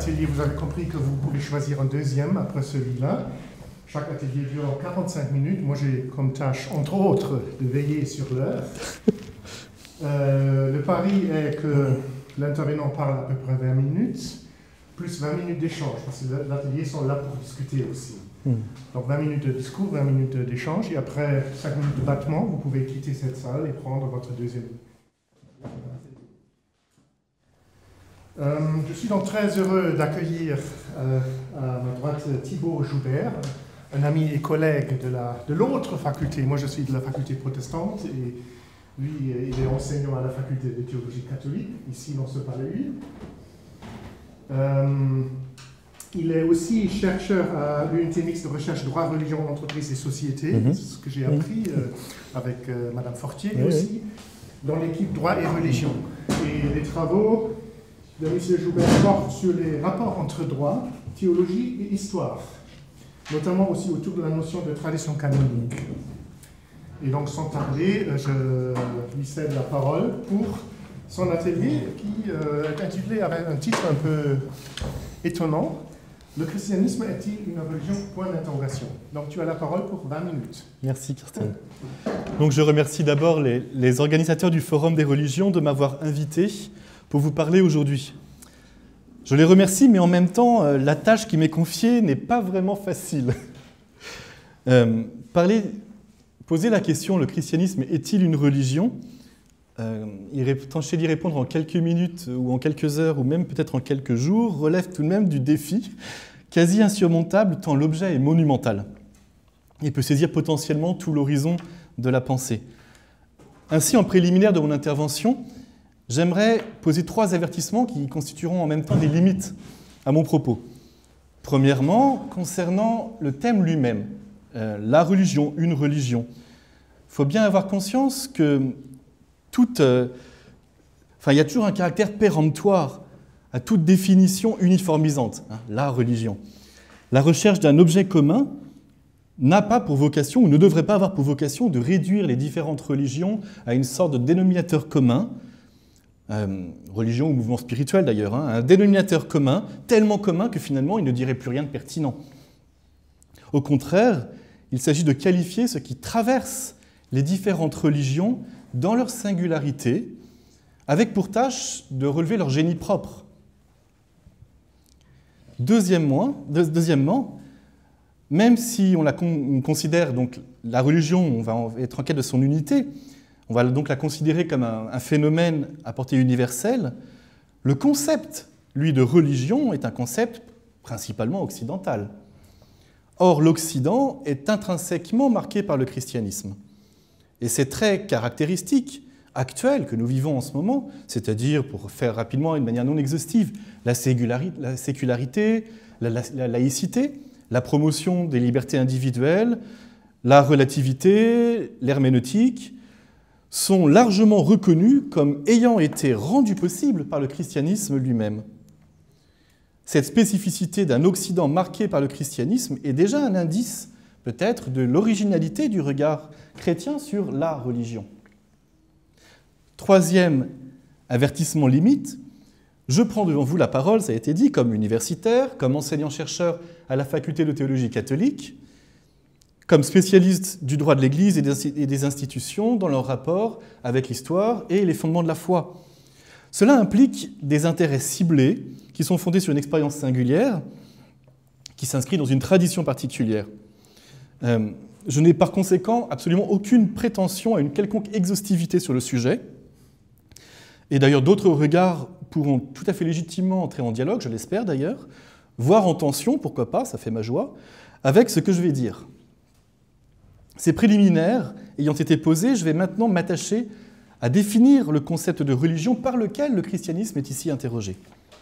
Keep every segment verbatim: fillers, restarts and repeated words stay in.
atelier, vous avez compris que vous pouvez choisir un deuxième après celui-là. Chaque atelier dure quarante-cinq minutes. Moi, j'ai comme tâche, entre autres, de veiller sur l'heure. Euh, le pari est que l'intervenant parle à peu près vingt minutes, plus vingt minutes d'échange, parce que l'atelier sont là pour discuter aussi. Mm. Donc vingt minutes de discours, vingt minutes d'échange, et après cinq minutes de battement, vous pouvez quitter cette salle et prendre votre deuxième. Euh, je suis donc très heureux d'accueillir euh, à ma droite Thibaut Joubert, un ami et collègue de, la, de l'autre faculté. Moi, je suis de la faculté protestante et lui, il est enseignant à la faculté de théologie catholique, ici dans ce palais. Euh, il est aussi chercheur à l'unité mixte de recherche droit, religion, entreprise et société, mm-hmm. ce que j'ai appris euh, avec euh, Madame Fortier oui, aussi, oui. dans l'équipe droit et religion. Et les travaux de M. Joubert portent sur les rapports entre droit, théologie et histoire, notamment aussi autour de la notion de tradition canonique. Et donc, sans tarder, je lui cède la parole pour son atelier qui euh, est intitulé avec un titre un peu étonnant. Le christianisme est-il une religion? Point d'interrogation. Donc, tu as la parole pour vingt minutes. Merci, Kirsten. Donc, je remercie d'abord les, les organisateurs du Forum des religions de m'avoir invité pour vous parler aujourd'hui. Je les remercie, mais en même temps, euh, la tâche qui m'est confiée n'est pas vraiment facile. euh, parler... Poser la question, le christianisme est-il une religion? euh, Tâcher d'y répondre en quelques minutes ou en quelques heures ou même peut-être en quelques jours relève tout de même du défi quasi insurmontable tant l'objet est monumental et peut saisir potentiellement tout l'horizon de la pensée. Ainsi, en préliminaire de mon intervention, j'aimerais poser trois avertissements qui constitueront en même temps des limites à mon propos. Premièrement, concernant le thème lui-même. Euh, la religion, une religion. Il faut bien avoir conscience que toute, euh, enfin, il y a toujours un caractère péremptoire à toute définition uniformisante, hein, la religion. La recherche d'un objet commun n'a pas pour vocation, ou ne devrait pas avoir pour vocation, de réduire les différentes religions à une sorte de dénominateur commun, euh, religion ou mouvement spirituel d'ailleurs, hein, un dénominateur commun, tellement commun que finalement il ne dirait plus rien de pertinent. Au contraire, il s'agit de qualifier ce qui traverse les différentes religions dans leur singularité, avec pour tâche de relever leur génie propre. Deuxièmement, deuxièmement même si on la on considère donc la religion, on va être en quête de son unité, on va donc la considérer comme un, un phénomène à portée universelle, le concept, lui, de religion est un concept principalement occidental. Or, l'Occident est intrinsèquement marqué par le christianisme. Et ces traits caractéristiques actuels que nous vivons en ce moment, c'est-à-dire, pour faire rapidement et de manière non exhaustive, la sécularité, la, la, la laïcité, la promotion des libertés individuelles, la relativité, l'herméneutique, sont largement reconnus comme ayant été rendus possibles par le christianisme lui-même. Cette spécificité d'un Occident marqué par le christianisme est déjà un indice, peut-être, de l'originalité du regard chrétien sur la religion. Troisième avertissement limite, je prends devant vous la parole, ça a été dit, comme universitaire, comme enseignant-chercheur à la faculté de théologie catholique, comme spécialiste du droit de l'Église et des institutions dans leur rapport avec l'histoire et les fondements de la foi. Cela implique des intérêts ciblés qui sont fondés sur une expérience singulière, qui s'inscrit dans une tradition particulière. Euh, je n'ai par conséquent absolument aucune prétention à une quelconque exhaustivité sur le sujet, et d'ailleurs d'autres regards pourront tout à fait légitimement entrer en dialogue, je l'espère d'ailleurs, voire en tension, pourquoi pas, ça fait ma joie, avec ce que je vais dire. Ces préliminaires ayant été posés, je vais maintenant m'attacher à définir le concept de religion par lequel le christianisme est ici interrogé.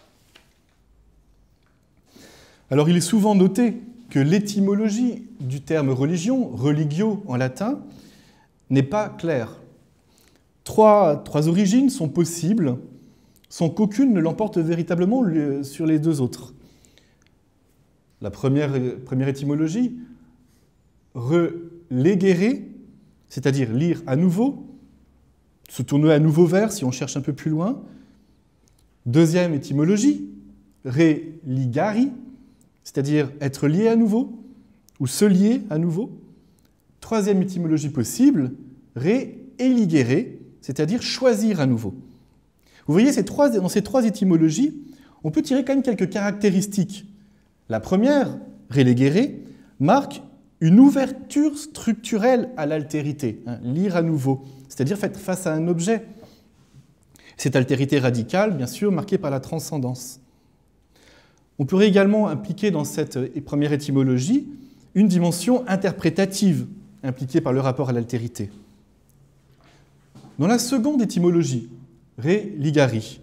Alors il est souvent noté que l'étymologie du terme religion, religio en latin, n'est pas claire. Trois, trois origines sont possibles, sans qu'aucune ne l'emporte véritablement sur les deux autres. La première, première étymologie, relegere, c'est-à-dire lire à nouveau, se tourner à nouveau vers si on cherche un peu plus loin. Deuxième étymologie, religari, c'est-à-dire être lié à nouveau, ou se lier à nouveau. Troisième étymologie possible, re-eligere, c'est-à-dire choisir à nouveau. Vous voyez, ces trois, dans ces trois étymologies, on peut tirer quand même quelques caractéristiques. La première, relegere, marque une ouverture structurelle à l'altérité, hein, lire à nouveau, c'est-à-dire face à un objet. Cette altérité radicale, bien sûr, marquée par la transcendance. On pourrait également impliquer dans cette première étymologie une dimension interprétative, impliquée par le rapport à l'altérité. Dans la seconde étymologie, religari,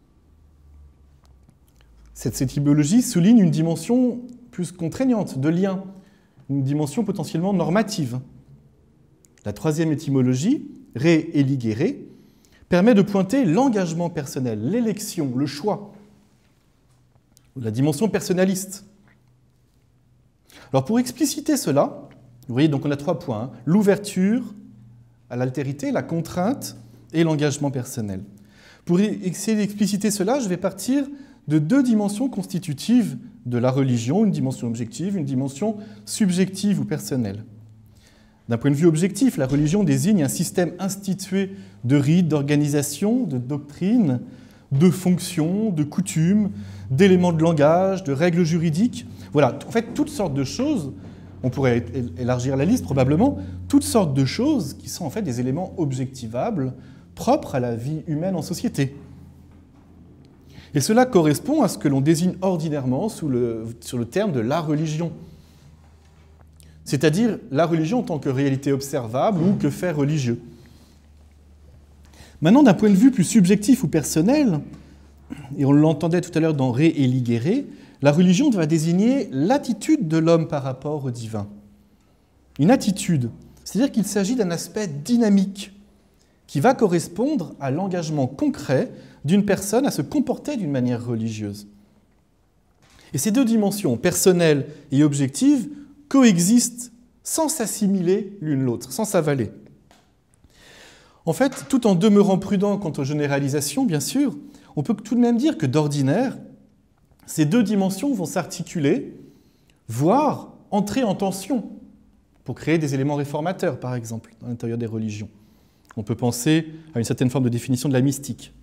cette étymologie souligne une dimension plus contraignante, de lien, une dimension potentiellement normative. La troisième étymologie, re-eligere, permet de pointer l'engagement personnel, l'élection, le choix, la dimension personnaliste. Alors pour expliciter cela, vous voyez, donc on a trois points, hein, l'ouverture à l'altérité, la contrainte et l'engagement personnel. Pour essayer d'expliciter cela, je vais partir de deux dimensions constitutives de la religion, une dimension objective, une dimension subjective ou personnelle. D'un point de vue objectif, la religion désigne un système institué de rites, d'organisation, de doctrines, de fonctions, de coutumes, d'éléments de langage, de règles juridiques. Voilà, en fait, toutes sortes de choses, on pourrait élargir la liste probablement, toutes sortes de choses qui sont en fait des éléments objectivables, propres à la vie humaine en société. Et cela correspond à ce que l'on désigne ordinairement sous le, sur le terme de la religion. C'est-à-dire la religion en tant que réalité observable ou que fait religieux. Maintenant, d'un point de vue plus subjectif ou personnel, et on l'entendait tout à l'heure dans re-eligere, la religion va désigner l'attitude de l'homme par rapport au divin. Une attitude, c'est-à-dire qu'il s'agit d'un aspect dynamique qui va correspondre à l'engagement concret d'une personne à se comporter d'une manière religieuse. Et ces deux dimensions, personnelle et objective, coexistent sans s'assimiler l'une l'autre, sans s'avaler. En fait, tout en demeurant prudent quant aux généralisations, bien sûr, on peut tout de même dire que d'ordinaire, ces deux dimensions vont s'articuler, voire entrer en tension, pour créer des éléments réformateurs, par exemple, à l'intérieur des religions. On peut penser à une certaine forme de définition de la mystique.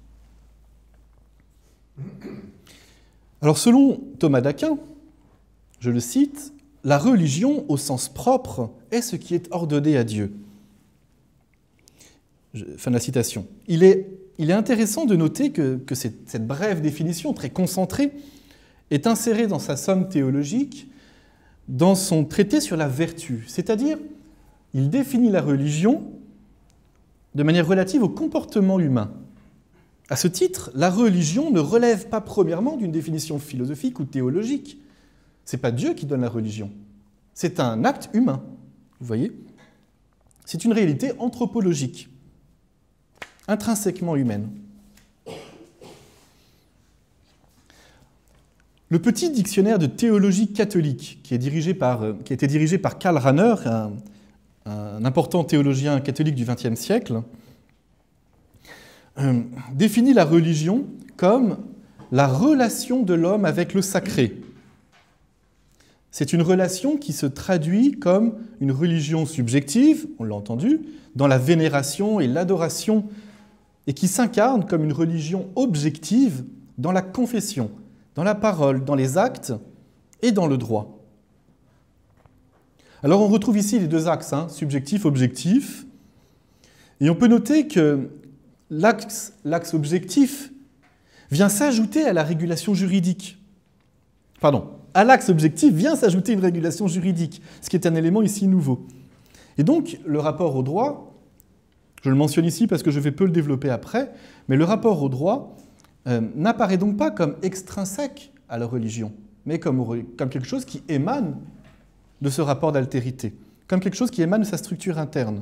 Alors, selon Thomas d'Aquin, je le cite, « La religion, au sens propre, est ce qui est ordonné à Dieu. » Fin de la citation. Il est, il est intéressant de noter que, que cette, cette brève définition, très concentrée, est insérée dans sa somme théologique, dans son traité sur la vertu. C'est-à-dire, il définit la religion de manière relative au comportement humain. À ce titre, la religion ne relève pas premièrement d'une définition philosophique ou théologique. Ce n'est pas Dieu qui donne la religion. C'est un acte humain. Vous voyez ? C'est une réalité anthropologique, intrinsèquement humaine. Le petit dictionnaire de théologie catholique, qui, est dirigé par, qui a été dirigé par Karl Rahner, un, un important théologien catholique du vingtième siècle, euh, définit la religion comme la relation de l'homme avec le sacré. C'est une relation qui se traduit comme une religion subjective, on l'a entendu, dans la vénération et l'adoration, et qui s'incarne comme une religion objective dans la confession, dans la parole, dans les actes et dans le droit. Alors on retrouve ici les deux axes, hein, subjectif, objectif, et on peut noter que l'axe, l'axe objectif vient s'ajouter à la régulation juridique. Pardon, à l'axe objectif vient s'ajouter une régulation juridique, ce qui est un élément ici nouveau. Et donc le rapport au droit, je le mentionne ici parce que je vais peu le développer après, mais le rapport au droit Euh, n'apparaît donc pas comme extrinsèque à la religion, mais comme, comme quelque chose qui émane de ce rapport d'altérité, comme quelque chose qui émane de sa structure interne.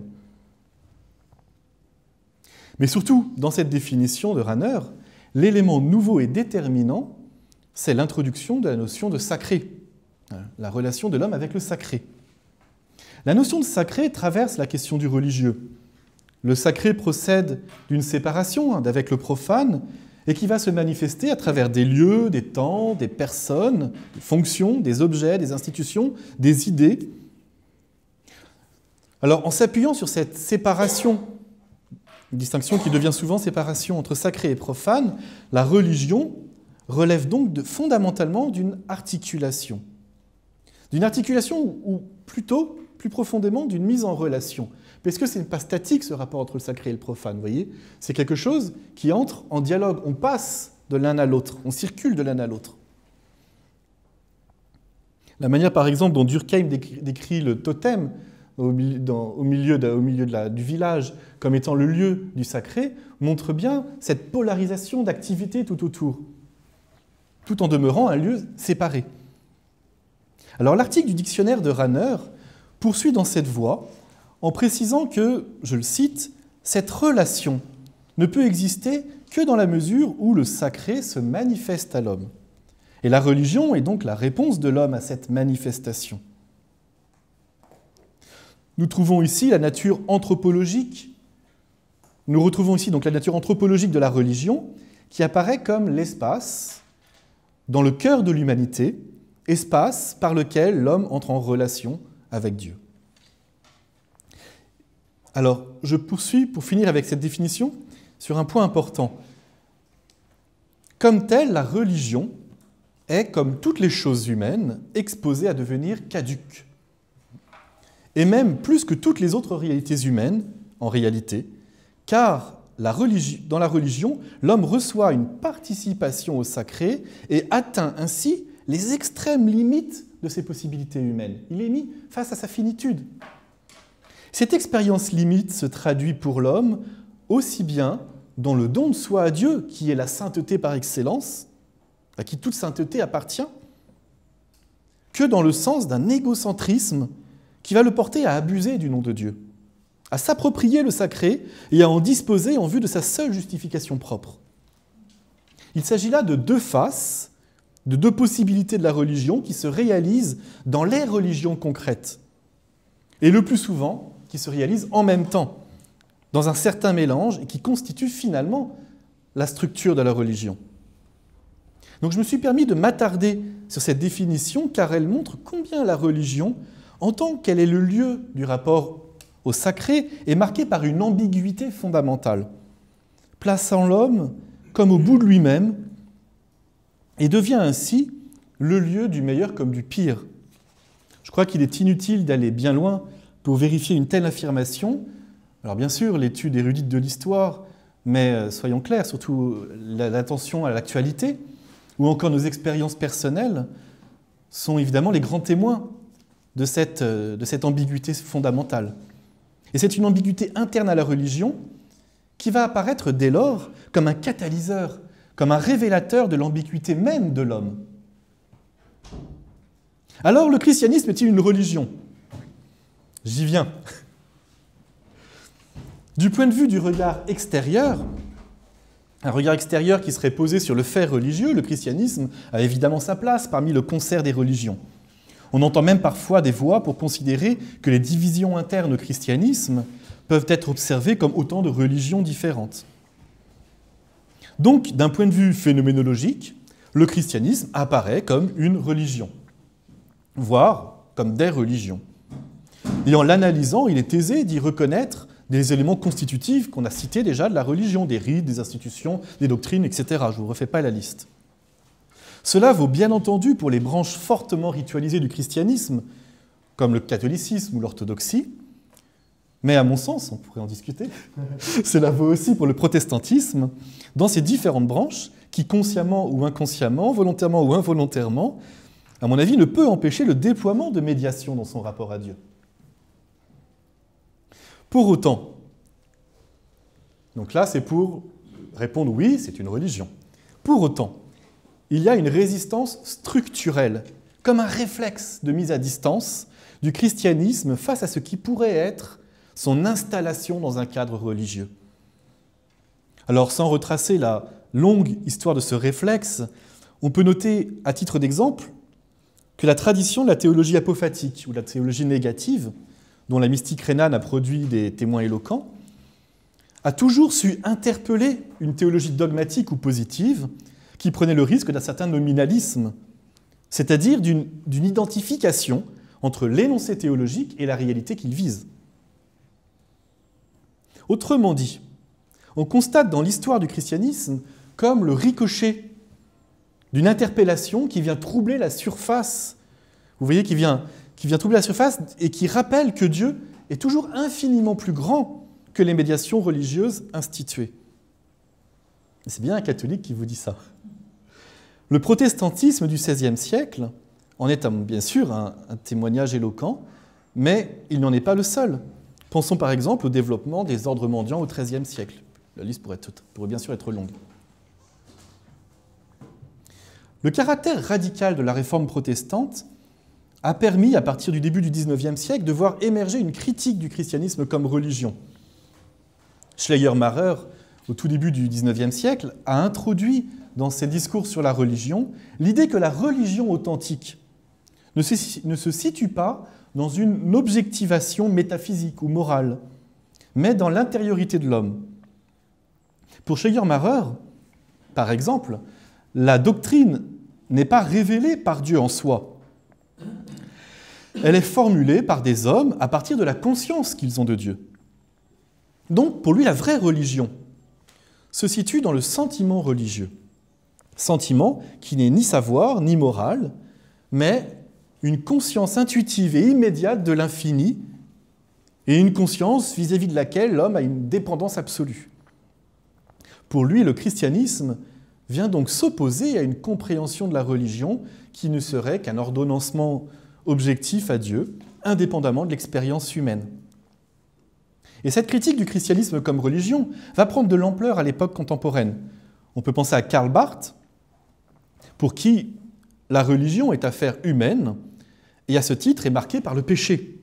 Mais surtout, dans cette définition de Rahner, l'élément nouveau et déterminant, c'est l'introduction de la notion de sacré, la relation de l'homme avec le sacré. La notion de sacré traverse la question du religieux. Le sacré procède d'une séparation avec le profane, et qui va se manifester à travers des lieux, des temps, des personnes, des fonctions, des objets, des institutions, des idées. Alors, en s'appuyant sur cette séparation, une distinction qui devient souvent séparation entre sacré et profane, la religion relève donc de, fondamentalement d'une articulation. D'une articulation ou, ou plutôt, plus profondément, d'une mise en relation. Parce que ce n'est pas statique, ce rapport entre le sacré et le profane, vous voyez ? C'est quelque chose qui entre en dialogue. On passe de l'un à l'autre, on circule de l'un à l'autre. La manière, par exemple, dont Durkheim décrit le totem au milieu, dans, au milieu, de, au milieu de la, du village comme étant le lieu du sacré, montre bien cette polarisation d'activités tout autour, tout en demeurant un lieu séparé. Alors l'article du dictionnaire de Rahner poursuit dans cette voie, en précisant que, je le cite, « cette relation ne peut exister que dans la mesure où le sacré se manifeste à l'homme. Et la religion est donc la réponse de l'homme à cette manifestation. » Nous trouvons ici la nature anthropologique, nous retrouvons ici donc la nature anthropologique de la religion, qui apparaît comme l'espace dans le cœur de l'humanité, espace par lequel l'homme entre en relation avec Dieu. Alors, je poursuis pour finir avec cette définition sur un point important. Comme telle, la religion est, comme toutes les choses humaines, exposée à devenir caduque. Et même plus que toutes les autres réalités humaines, en réalité, car la religi- dans la religion, l'homme reçoit une participation au sacré et atteint ainsi les extrêmes limites de ses possibilités humaines. Il est mis face à sa finitude. Cette expérience limite se traduit pour l'homme aussi bien dans le don de soi à Dieu, qui est la sainteté par excellence, à qui toute sainteté appartient, que dans le sens d'un égocentrisme qui va le porter à abuser du nom de Dieu, à s'approprier le sacré et à en disposer en vue de sa seule justification propre. Il s'agit là de deux faces, de deux possibilités de la religion qui se réalisent dans les religions concrètes, et le plus souvent, qui se réalisent en même temps, dans un certain mélange, et qui constituent finalement la structure de la religion. Donc je me suis permis de m'attarder sur cette définition, car elle montre combien la religion, en tant qu'elle est le lieu du rapport au sacré, est marquée par une ambiguïté fondamentale, plaçant l'homme comme au bout de lui-même, et devient ainsi le lieu du meilleur comme du pire. Je crois qu'il est inutile d'aller bien loin pour vérifier une telle affirmation. Alors bien sûr, l'étude érudite de l'histoire, mais soyons clairs, surtout l'attention à l'actualité, ou encore nos expériences personnelles, sont évidemment les grands témoins de cette, de cette ambiguïté fondamentale. Et c'est une ambiguïté interne à la religion qui va apparaître dès lors comme un catalyseur, comme un révélateur de l'ambiguïté même de l'homme. Alors, le christianisme est-il une religion ? J'y viens. Du point de vue du regard extérieur, un regard extérieur qui serait posé sur le fait religieux, le christianisme a évidemment sa place parmi le concert des religions. On entend même parfois des voix pour considérer que les divisions internes au christianisme peuvent être observées comme autant de religions différentes. Donc, d'un point de vue phénoménologique, le christianisme apparaît comme une religion, voire comme des religions. Et en l'analysant, il est aisé d'y reconnaître des éléments constitutifs qu'on a cités déjà de la religion, des rites, des institutions, des doctrines, et cetera. Je ne vous refais pas la liste. Cela vaut bien entendu pour les branches fortement ritualisées du christianisme, comme le catholicisme ou l'orthodoxie, mais à mon sens, on pourrait en discuter, cela vaut aussi pour le protestantisme, dans ces différentes branches qui, consciemment ou inconsciemment, volontairement ou involontairement, à mon avis, ne peut empêcher le déploiement de médiation dans son rapport à Dieu. Pour autant, donc là c'est pour répondre oui, c'est une religion. Pour autant, il y a une résistance structurelle, comme un réflexe de mise à distance du christianisme face à ce qui pourrait être son installation dans un cadre religieux. Alors, sans retracer la longue histoire de ce réflexe, on peut noter, à titre d'exemple, que la tradition de la théologie apophatique, ou la théologie négative, dont la mystique rhénane a produit des témoins éloquents, a toujours su interpeller une théologie dogmatique ou positive qui prenait le risque d'un certain nominalisme, c'est-à-dire d'une d'une identification entre l'énoncé théologique et la réalité qu'il vise. Autrement dit, on constate dans l'histoire du christianisme comme le ricochet d'une interpellation qui vient troubler la surface. Vous voyez, qui vient, qui vient troubler la surface et qui rappelle que Dieu est toujours infiniment plus grand que les médiations religieuses instituées. C'est bien un catholique qui vous dit ça. Le protestantisme du seizième siècle en est bien sûr un, un témoignage éloquent, mais il n'en est pas le seul. Pensons par exemple au développement des ordres mendiants au treizième siècle. La liste pourrait, être, pourrait bien sûr être longue. Le caractère radical de la réforme protestante a permis, à partir du début du dix-neuvième siècle, de voir émerger une critique du christianisme comme religion. Schleiermacher, au tout début du dix-neuvième siècle, a introduit dans ses discours sur la religion l'idée que la religion authentique ne se, ne se situe pas dans une objectivation métaphysique ou morale, mais dans l'intériorité de l'homme. Pour Schleiermacher, par exemple, la doctrine n'est pas révélée par Dieu en soi. Elle est formulée par des hommes à partir de la conscience qu'ils ont de Dieu. Donc, pour lui, la vraie religion se situe dans le sentiment religieux. Sentiment qui n'est ni savoir, ni morale, mais une conscience intuitive et immédiate de l'infini et une conscience vis-à-vis de laquelle l'homme a une dépendance absolue. Pour lui, le christianisme vient donc s'opposer à une compréhension de la religion qui ne serait qu'un ordonnancement objectif à Dieu, indépendamment de l'expérience humaine. Et cette critique du christianisme comme religion va prendre de l'ampleur à l'époque contemporaine. On peut penser à Karl Barth, pour qui la religion est affaire humaine et à ce titre est marquée par le péché.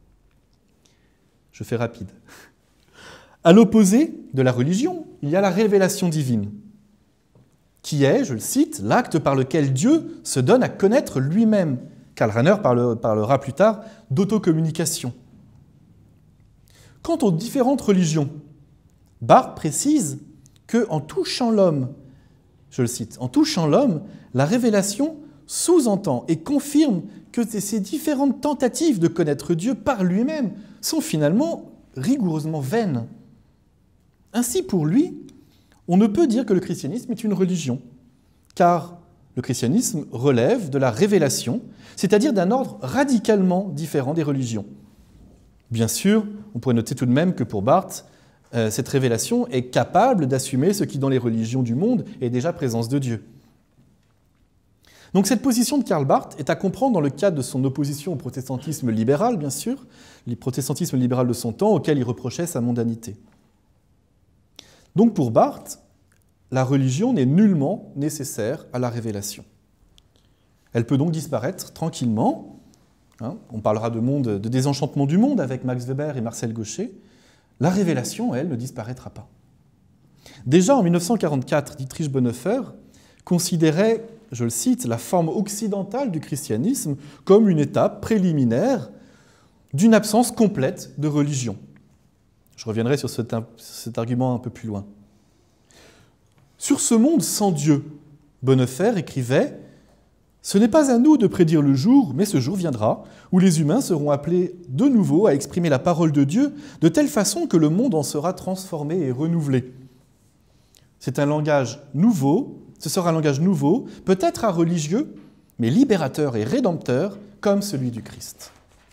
Je fais rapide. À l'opposé de la religion, il y a la révélation divine, qui est, je le cite, l'acte par lequel Dieu se donne à connaître lui-même. Karl Rahner parlera plus tard d'autocommunication. Quant aux différentes religions, Barth précise qu'en touchant l'homme, je le cite, en touchant l'homme, la révélation sous-entend et confirme que ces différentes tentatives de connaître Dieu par lui-même sont finalement rigoureusement vaines. Ainsi, pour lui, on ne peut dire que le christianisme est une religion, car le christianisme relève de la révélation, c'est-à-dire d'un ordre radicalement différent des religions. Bien sûr, on pourrait noter tout de même que pour Barth, euh, cette révélation est capable d'assumer ce qui, dans les religions du monde, est déjà présence de Dieu. Donc cette position de Karl Barth est à comprendre dans le cadre de son opposition au protestantisme libéral, bien sûr, le protestantisme libéral de son temps, auquel il reprochait sa mondanité. Donc pour Barth, la religion n'est nullement nécessaire à la révélation. Elle peut donc disparaître tranquillement. Hein, on parlera de, monde, de désenchantement du monde avec Max Weber et Marcel Gauchet. La révélation, elle, ne disparaîtra pas. Déjà en mille neuf cent quarante-quatre, Dietrich Bonhoeffer considérait, je le cite, la forme occidentale du christianisme comme une étape préliminaire d'une absence complète de religion. Je reviendrai sur cet, cet argument un peu plus loin. Sur ce monde sans Dieu, Bonhoeffer écrivait « Ce n'est pas à nous de prédire le jour, mais ce jour viendra, où les humains seront appelés de nouveau à exprimer la parole de Dieu de telle façon que le monde en sera transformé et renouvelé. C'est un langage nouveau, ce sera un langage nouveau, peut-être religieux, mais libérateur et rédempteur, comme celui du Christ. »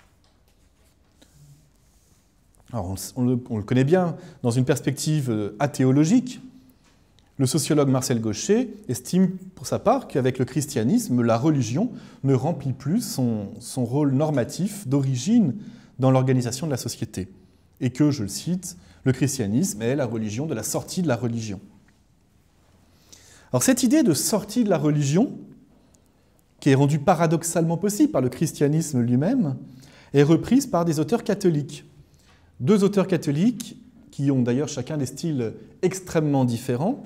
Alors, on, on, le, on le connaît bien dans une perspective athéologique. Le sociologue Marcel Gauchet estime pour sa part qu'avec le christianisme, la religion ne remplit plus son, son rôle normatif d'origine dans l'organisation de la société. Et que, je le cite, le christianisme est la religion de la sortie de la religion. Alors cette idée de sortie de la religion, qui est rendue paradoxalement possible par le christianisme lui-même, est reprise par des auteurs catholiques. Deux auteurs catholiques qui ont d'ailleurs chacun des styles extrêmement différents.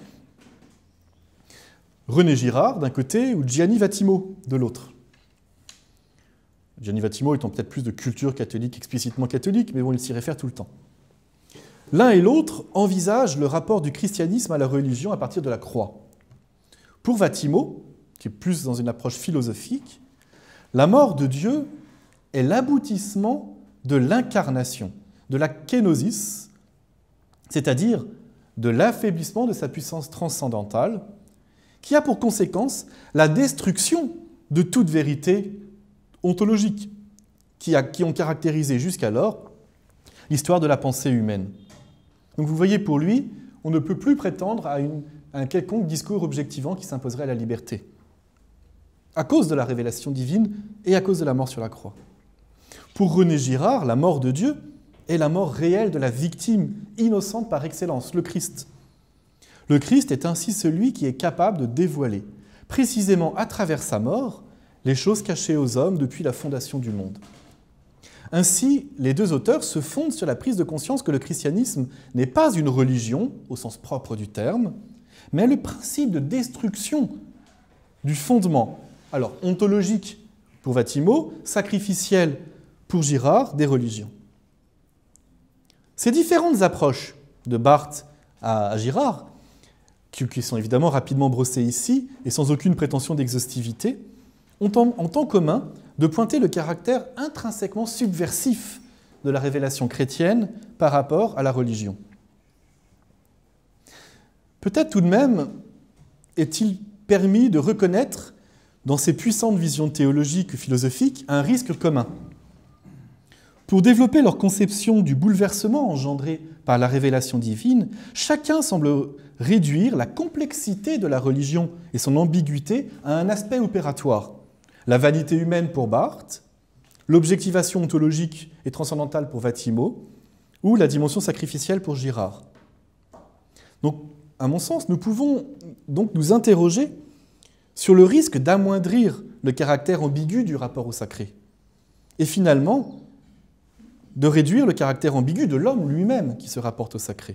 René Girard d'un côté ou Gianni Vattimo de l'autre. Gianni Vattimo étant peut-être plus de culture catholique, explicitement catholique, mais bon, il s'y réfère tout le temps. L'un et l'autre envisagent le rapport du christianisme à la religion à partir de la croix. Pour Vatimo, qui est plus dans une approche philosophique, la mort de Dieu est l'aboutissement de l'incarnation, de la kénosis, c'est-à-dire de l'affaiblissement de sa puissance transcendantale, qui a pour conséquence la destruction de toute vérité ontologique, qui, a, qui ont caractérisé jusqu'alors l'histoire de la pensée humaine. Donc vous voyez, pour lui, on ne peut plus prétendre à, une, à un quelconque discours objectivant qui s'imposerait à la liberté, à cause de la révélation divine et à cause de la mort sur la croix. Pour René Girard, la mort de Dieu est la mort réelle de la victime innocente par excellence, le Christ. Le Christ est ainsi celui qui est capable de dévoiler, précisément à travers sa mort, les choses cachées aux hommes depuis la fondation du monde. Ainsi, les deux auteurs se fondent sur la prise de conscience que le christianisme n'est pas une religion, au sens propre du terme, mais le principe de destruction du fondement, alors ontologique pour Vatimo, sacrificiel pour Girard, des religions. Ces différentes approches de Barthes à Girard, qui sont évidemment rapidement brossées ici et sans aucune prétention d'exhaustivité, ont en, en temps commun de pointer le caractère intrinsèquement subversif de la révélation chrétienne par rapport à la religion. Peut-être tout de même est-il permis de reconnaître dans ces puissantes visions théologiques ou philosophiques un risque commun. Pour développer leur conception du bouleversement engendré par la révélation divine, chacun semble réduire la complexité de la religion et son ambiguïté à un aspect opératoire. La vanité humaine pour Barthes, l'objectivation ontologique et transcendantale pour Vatimo, ou la dimension sacrificielle pour Girard. Donc, à mon sens, nous pouvons donc nous interroger sur le risque d'amoindrir le caractère ambigu du rapport au sacré, et finalement de réduire le caractère ambigu de l'homme lui-même qui se rapporte au sacré.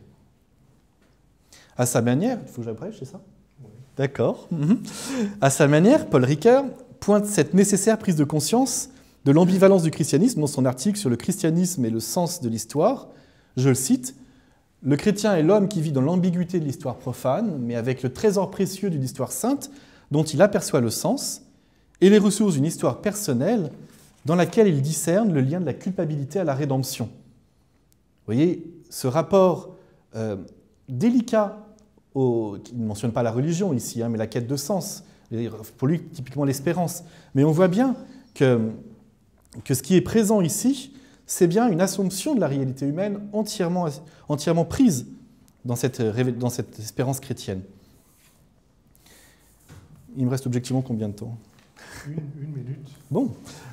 À sa manière, il faut que j'abrège, c'est ça ? Oui. D'accord. À sa manière, Paul Ricoeur pointe cette nécessaire prise de conscience de l'ambivalence du christianisme dans son article sur le christianisme et le sens de l'histoire. Je le cite, « Le chrétien est l'homme qui vit dans l'ambiguïté de l'histoire profane, mais avec le trésor précieux d'une histoire sainte dont il aperçoit le sens, et les ressources d'une histoire personnelle dans laquelle il discerne le lien de la culpabilité à la rédemption. » Vous voyez, ce rapport euh, délicat, au, qui ne mentionne pas la religion ici, hein, mais la quête de sens, pour lui typiquement l'espérance. Mais on voit bien que, que ce qui est présent ici, c'est bien une assomption de la réalité humaine entièrement, entièrement prise dans cette, dans cette espérance chrétienne. Il me reste objectivement combien de temps ? Une, une minute. Bon.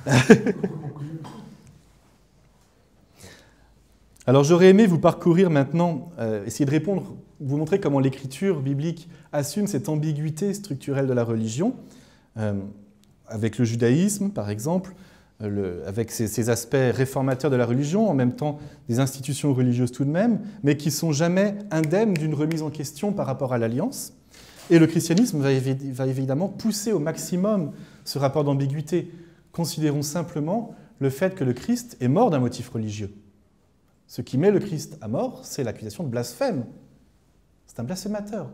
Alors j'aurais aimé vous parcourir maintenant, euh, essayer de répondre, vous montrer comment l'écriture biblique assume cette ambiguïté structurelle de la religion, euh, avec le judaïsme par exemple, euh, le, avec ses, ses aspects réformateurs de la religion, en même temps des institutions religieuses tout de même, mais qui ne sont jamais indemnes d'une remise en question par rapport à l'alliance. Et le christianisme va, évi- va évidemment pousser au maximum ce rapport d'ambiguïté. Considérons simplement le fait que le Christ est mort d'un motif religieux. Ce qui met le Christ à mort, c'est l'accusation de blasphème. C'est un blasphémateur.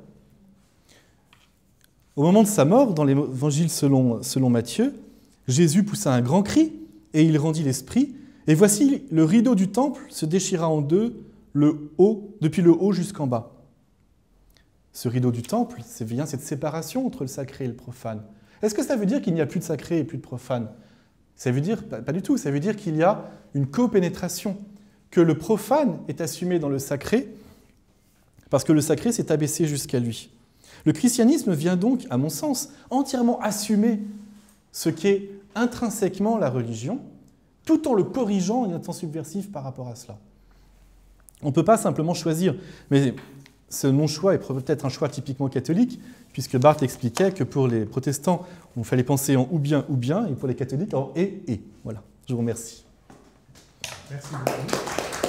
Au moment de sa mort, dans l'évangile selon, selon Matthieu, Jésus poussa un grand cri et il rendit l'esprit. Et voici, le rideau du temple se déchira en deux, le haut, depuis le haut jusqu'en bas. Ce rideau du temple, c'est bien cette séparation entre le sacré et le profane. Est-ce que ça veut dire qu'il n'y a plus de sacré et plus de profane ? Ça veut dire, pas, pas du tout, ça veut dire qu'il y a une copénétration, que le profane est assumé dans le sacré, parce que le sacré s'est abaissé jusqu'à lui. Le christianisme vient donc, à mon sens, entièrement assumer ce qu'est intrinsèquement la religion, tout en le corrigeant en étant subversif par rapport à cela. On ne peut pas simplement choisir, mais ce non-choix est peut-être un choix typiquement catholique, puisque Barthes expliquait que pour les protestants, on fallait penser en ou bien ou bien, et pour les catholiques en et et. Voilà, je vous remercie. Merci beaucoup.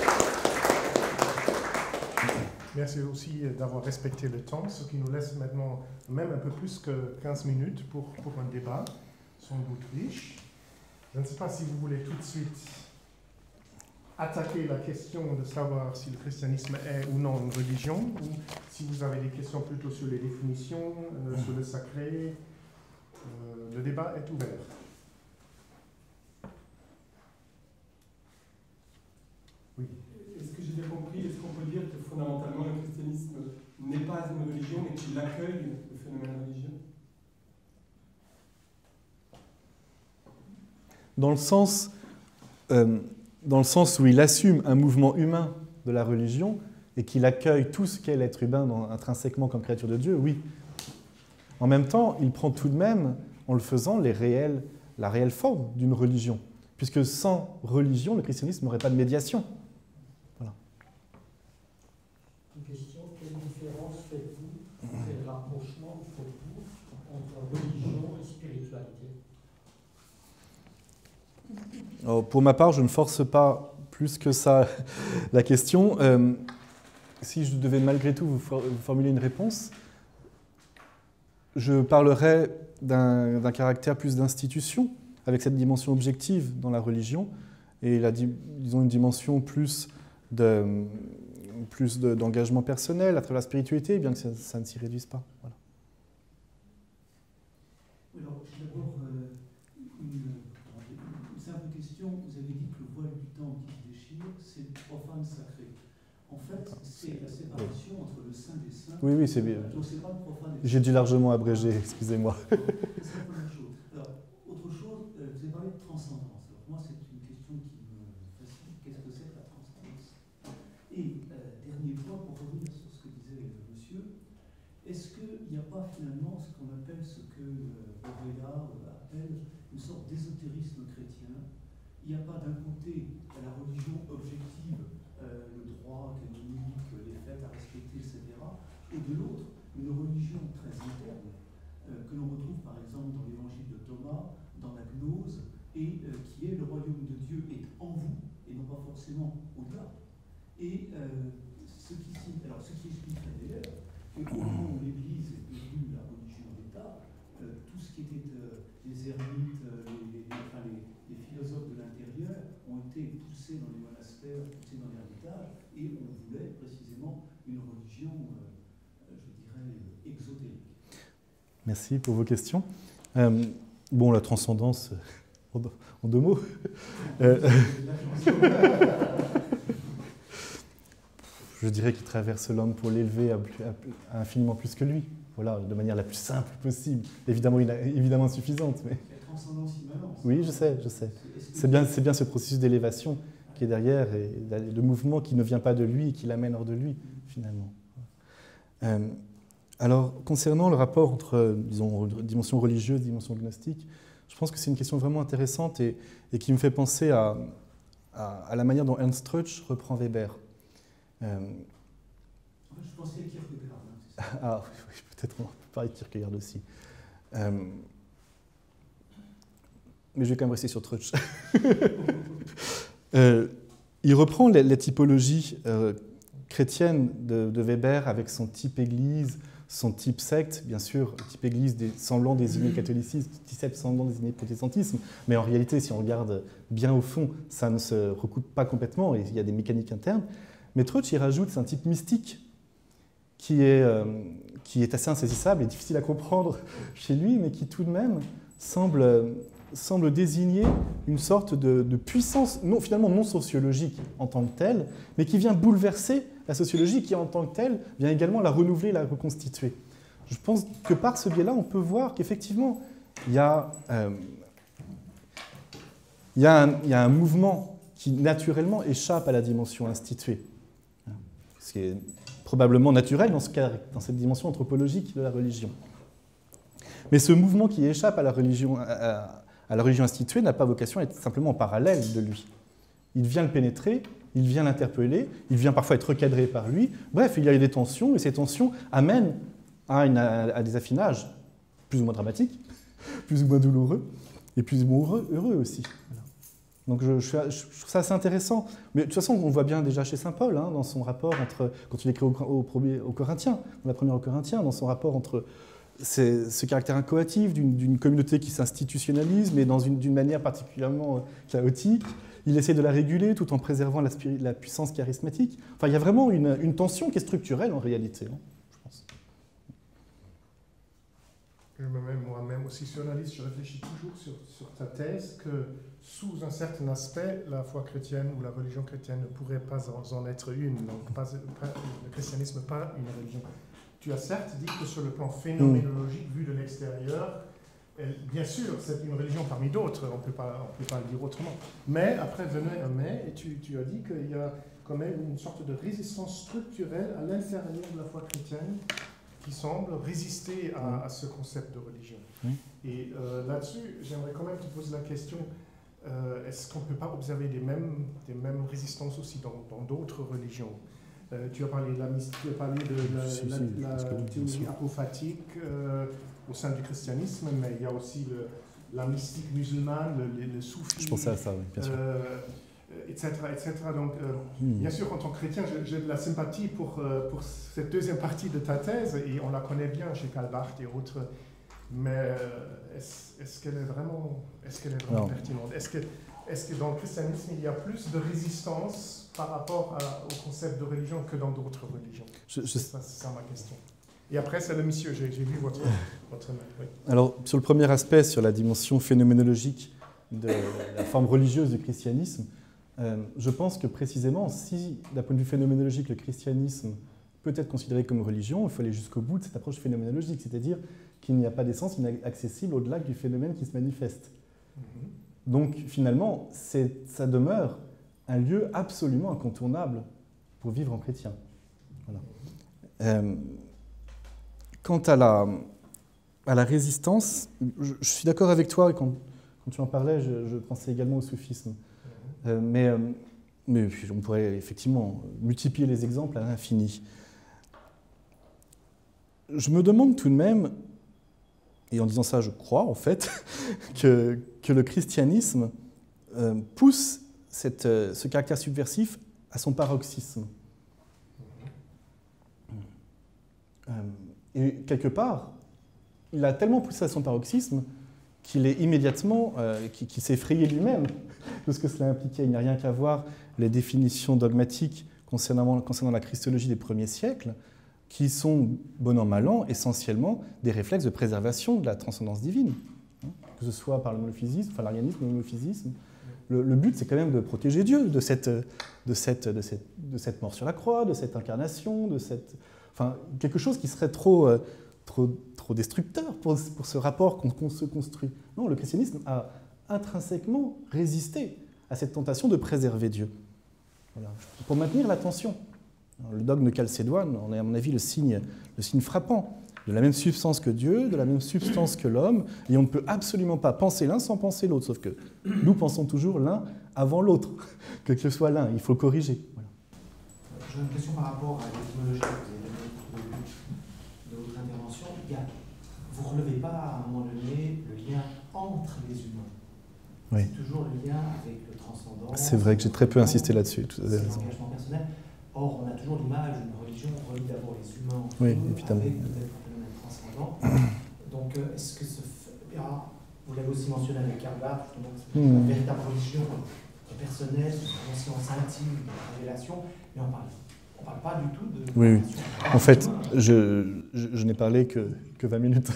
Merci aussi d'avoir respecté le temps, ce qui nous laisse maintenant même un peu plus que quinze minutes pour, pour un débat, sans doute riche. Je ne sais pas si vous voulez tout de suite attaquer la question de savoir si le christianisme est ou non une religion, ou si vous avez des questions plutôt sur les définitions, euh, sur le sacré. Euh, le débat est ouvert. Oui. Est-ce que j'ai bien compris, est-ce qu'on peut dire que fondamentalement le christianisme n'est pas une religion, mais qu'il accueille le phénomène religieux? Dans le sens, euh, dans le sens où il assume un mouvement humain de la religion et qu'il accueille tout ce qu'est l'être humain dans, intrinsèquement comme créature de Dieu, oui. En même temps, il prend tout de même, en le faisant, les réels, la réelle forme d'une religion, puisque sans religion, le christianisme n'aurait pas de médiation. Voilà. Une question, quelle différence faites-vous, quel rapprochement faites-vous entre religion et spiritualité? Alors, pour ma part, je ne force pas plus que ça la question. Euh, si je devais malgré tout vous, for vous formuler une réponse, je parlerais d'un d'un caractère plus d'institution, avec cette dimension objective dans la religion, et la, disons une dimension plus de, plus d'engagement personnel à travers la spiritualité, bien que ça, ça ne s'y réduise pas. Voilà. Alors, d'abord, euh, une, une simple question. Vous avez dit que le voile du temple qui se déchire, c'est le profane sacré. En fait, c'est la séparation oui. entre le saint des saints. Oui, oui, c'est bien. Donc, c'est pas le profane. J'ai dû largement abréger, excusez-moi. C'est la première chose. Alors, autre chose, euh, vous avez parlé de transcendance. Alors, moi, c'est une question qui me fascine. Qu'est-ce que c'est que la transcendance? Et, euh, dernier point, pour revenir sur ce que disait euh, monsieur, est-ce qu'il n'y a pas finalement ce qu'on appelle, ce que euh, Borrella euh, appelle une sorte d'ésotérisme chrétien? Il n'y a pas d'un côté la religion objective, euh, le droit canonique, les fêtes à respecter, et cetera, et de l'autre, une religion très interne, euh, que l'on retrouve par exemple dans l'évangile de Thomas, dans la gnose, et euh, qui est le royaume de Dieu est en vous, et non pas forcément au-delà. Et euh, ce, qui, alors, ce qui expliquerait d'ailleurs qu'au moment où l'Église est devenue la religion d'État, euh, tout ce qui était euh, les ermites, euh, les, les, enfin, les, les philosophes de l'intérieur ont été poussés dans les monastères, poussés dans l'ermitage, et on voulait précisément une religion, euh, je dirais, exotérique. Merci pour vos questions. Euh, bon, la transcendance, en, en deux mots. Euh, je dirais qu'il traverse l'homme pour l'élever à, à, à infiniment plus que lui. Voilà, de manière la plus simple possible. Évidemment, évidemment insuffisante. Mais... La transcendance immanente. Oui, je sais, je sais. C'est bien, c'est bien ce processus d'élévation qui est derrière, et le mouvement qui ne vient pas de lui et qui l'amène hors de lui, finalement. Euh, alors, concernant le rapport entre, disons, dimension religieuse et dimension gnostique, je pense que c'est une question vraiment intéressante et, et qui me fait penser à, à, à la manière dont Ernst Troeltsch reprend Weber. Euh, Je pensais à Kierkegaard. Hein, ah oui, peut-être on peut parler de Kierkegaard aussi. Euh, mais je vais quand même rester sur Troeltsch. euh, il reprend les, les typologies euh, chrétiennes de, de Weber avec son type église, son type secte, bien sûr, le type église des, semblant désigner catholicisme, type semblant désigner protestantisme, mais en réalité, si on regarde bien au fond, ça ne se recoupe pas complètement et il y a des mécaniques internes. Mais Troeltsch y rajoute un type mystique qui est, euh, qui est assez insaisissable et difficile à comprendre chez lui, mais qui tout de même semble, semble désigner une sorte de, de puissance, non, finalement non sociologique en tant que telle, mais qui vient bouleverser la sociologie qui, en tant que telle, vient également la renouveler, la reconstituer. Je pense que par ce biais-là, on peut voir qu'effectivement, il y a, euh, il y a un, il y a un mouvement qui naturellement échappe à la dimension instituée, ce qui est probablement naturel dans, ce cas, dans cette dimension anthropologique de la religion. Mais ce mouvement qui échappe à la religion, à, à la religion instituée n'a pas vocation à être simplement en parallèle de lui. Il vient le pénétrer, il vient l'interpeller, il vient parfois être recadré par lui. Bref, il y a des tensions, et ces tensions amènent à, une, à des affinages plus ou moins dramatiques, plus ou moins douloureux, et plus ou moins heureux, heureux aussi. Voilà. Donc je, je, je trouve ça assez intéressant. Mais de toute façon, on le voit bien déjà chez saint Paul, hein, dans son rapport entre, quand il écrit aux au, au Corinthiens, dans la première aux Corinthiens, dans son rapport entre c'est ce caractère incoatif d'une communauté qui s'institutionnalise, mais d'une manière particulièrement chaotique. Il essaie de la réguler tout en préservant la, la puissance charismatique. Enfin, il y a vraiment une, une tension qui est structurelle en réalité, hein, je pense. Moi-même aussi journaliste, je réfléchis toujours sur, sur ta thèse que sous un certain aspect, la foi chrétienne ou la religion chrétienne ne pourrait pas en, en être une, donc pas, pas, le christianisme pas une religion. Tu as certes dit que sur le plan phénoménologique, vu de l'extérieur, bien sûr, c'est une religion parmi d'autres, on ne peut pas le dire autrement. Mais après venait un mais, et tu, tu as dit qu'il y a quand même une sorte de résistance structurelle à l'intérieur de la foi chrétienne qui semble résister à, à ce concept de religion. Oui. Et euh, là-dessus, j'aimerais quand même te poser la question, euh, est-ce qu'on ne peut pas observer des mêmes, des mêmes résistances aussi dans d'autres religions? Euh, tu, as parlé de la, tu as parlé de la, si, la, si, la, la théorie apophatique euh, au sein du christianisme, mais il y a aussi le, la mystique musulmane, le, le, le soufi. Je pensais à ça, oui, bien sûr. Euh, et cetera, et cetera. Donc, euh, mmh. bien sûr, en tant que chrétien, j'ai de la sympathie pour, euh, pour cette deuxième partie de ta thèse, et on la connaît bien chez Karl Barth et autres. Mais euh, est-ce est-ce qu'elle est vraiment, est-ce qu'elle est vraiment pertinente? Est-ce que, est-ce que dans le christianisme, il y a plus de résistance par rapport à, au concept de religion que dans d'autres religions? je, je... C'est ça, ça ma question. Et après, c'est le monsieur, j'ai vu votre, votre main. Oui. Alors, sur le premier aspect, sur la dimension phénoménologique de la forme religieuse du christianisme, euh, je pense que précisément, si, d'un point de vue phénoménologique, le christianisme peut être considéré comme religion, il faut aller jusqu'au bout de cette approche phénoménologique, c'est-à-dire qu'il n'y a pas d'essence inaccessible au-delà du phénomène qui se manifeste. Mm-hmm. Donc, finalement, ça demeure un lieu absolument incontournable pour vivre en chrétien. Voilà. Euh, quant à la, à la résistance, je, je suis d'accord avec toi, quand, quand tu en parlais, je, je pensais également au soufisme. Euh, mais, euh, mais on pourrait effectivement multiplier les exemples à l'infini. Je me demande tout de même, et en disant ça, je crois en fait, que, que le christianisme euh, pousse cette, euh, ce caractère subversif à son paroxysme. Euh, et quelque part, il a tellement poussé à son paroxysme qu'il est immédiatement, euh, qui, qui s'est effrayé lui-même de ce que cela impliquait. Il n'y a rien qu'à voir les définitions dogmatiques concernant, concernant la christologie des premiers siècles, qui sont, bon an, mal an, essentiellement des réflexes de préservation de la transcendance divine, hein, que ce soit par le monophysisme, enfin l'arianisme, le monophysisme. Le, le but, c'est quand même de protéger Dieu de cette, de, cette, de, cette, de cette mort sur la croix, de cette incarnation, de cette, enfin, quelque chose qui serait trop, euh, trop, trop destructeur pour, pour ce rapport qu'on qu'on se construit. Non, le christianisme a intrinsèquement résisté à cette tentation de préserver Dieu, voilà, pour maintenir la tension. Le dogme de Chalcédoine en est à mon avis le signe, le signe frappant, de la même substance que Dieu, de la même substance que l'homme, et on ne peut absolument pas penser l'un sans penser l'autre, sauf que nous pensons toujours l'un avant l'autre, que ce soit l'un, il faut corriger. Voilà. J'ai une question par rapport à l'étymologie que vous avez donnée de votre intervention. Il y a, vous ne relevez pas à un moment donné le lien entre les humains. Oui. C'est toujours le lien avec le transcendant. C'est vrai que j'ai très peu insisté là-dessus. C'est l'engagement personnel. Or, on a toujours l'image d'une religion relie d'abord les humains oui, eux, évidemment. avec peut-être un phénomène transcendant. Donc, est-ce que ce fait, vous l'avez aussi mentionné avec Karl Barth, justement, c'est mmh. une véritable religion personnelle, une conscience intime, de révélation, mais on parle, on parle pas du tout de. Oui, oui. En fait, je, je, je n'ai parlé que, que vingt minutes.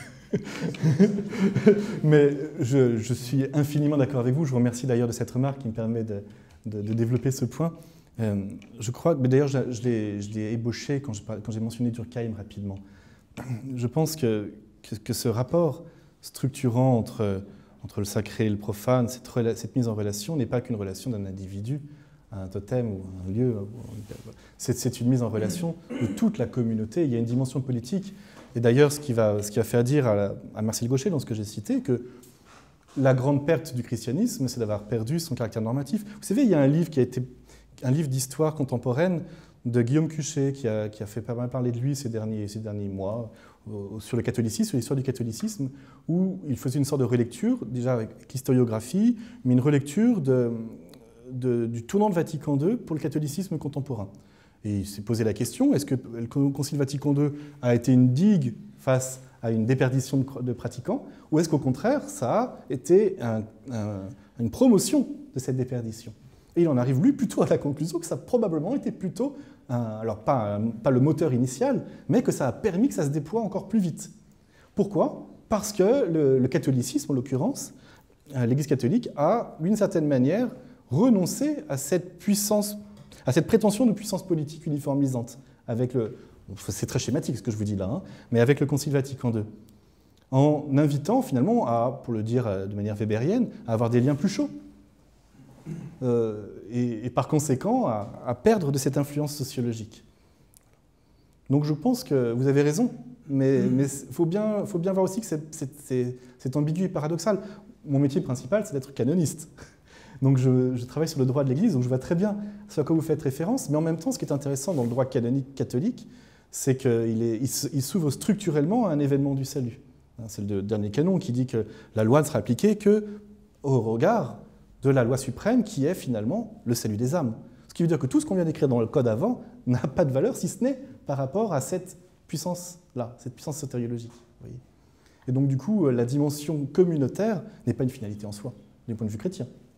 Mais je, je suis infiniment d'accord avec vous. Je vous remercie d'ailleurs de cette remarque qui me permet de, de, de développer ce point. Euh, je crois, mais d'ailleurs, je, je l'ai ébauché quand j'ai mentionné Durkheim rapidement. Je pense que, que, que ce rapport structurant entre, entre le sacré et le profane, cette, cette mise en relation, n'est pas qu'une relation d'un individu à un totem ou à un lieu. C'est une mise en relation de toute la communauté. Il y a une dimension politique. Et d'ailleurs, ce, qui va, ce qui va faire dire à, la, à Marcel Gauchet, dans ce que j'ai cité, que la grande perte du christianisme, c'est d'avoir perdu son caractère normatif. Vous savez, il y a un livre qui a été un livre d'histoire contemporaine de Guillaume Cuchet, qui a, qui a fait pas mal parler de lui ces derniers, ces derniers mois, euh, sur le catholicisme, sur l'histoire du catholicisme, où il faisait une sorte de relecture, déjà avec historiographie, mais une relecture de, de, du tournant de Vatican deux pour le catholicisme contemporain. Et il s'est posé la question, est-ce que le Concile Vatican deux a été une digue face à une déperdition de, de pratiquants, ou est-ce qu'au contraire, ça a été un, un, une promotion de cette déperdition? Et il en arrive, lui, plutôt à la conclusion que ça a probablement été plutôt, un, alors pas, un, pas le moteur initial, mais que ça a permis que ça se déploie encore plus vite. Pourquoi? Parce que le, le catholicisme, en l'occurrence, l'Église catholique a, d'une certaine manière, renoncé à cette puissance, à cette prétention de puissance politique uniformisante, avec le, c'est très schématique ce que je vous dis là, hein, mais avec le Concile Vatican deux, en invitant finalement à, pour le dire de manière weberienne, à avoir des liens plus chauds, euh, et, et par conséquent à, à perdre de cette influence sociologique. Donc je pense que vous avez raison, mais il faut bien, faut bien voir aussi que c'est ambigu et paradoxal. Mon métier principal, c'est d'être canoniste. Donc je, je travaille sur le droit de l'Église, donc je vois très bien ce à quoi vous faites référence, mais en même temps, ce qui est intéressant dans le droit canonique catholique, c'est qu'il il, il s'ouvre structurellement à un événement du salut. C'est le dernier canon qui dit que la loi ne sera appliquée qu'au regard de la loi suprême qui est finalement le salut des âmes. Ce qui veut dire que tout ce qu'on vient d'écrire dans le code avant n'a pas de valeur, si ce n'est par rapport à cette puissance-là, cette puissance sotériologique. Vous voyez. Et donc du coup, la dimension communautaire n'est pas une finalité en soi, du point de vue chrétien.